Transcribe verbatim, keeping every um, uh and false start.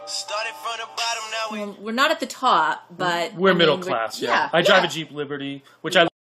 Started from the bottom, now we... Well, we're not at the top, but We're I middle mean, class, yeah. yeah. I drive yeah. a Jeep Liberty, which I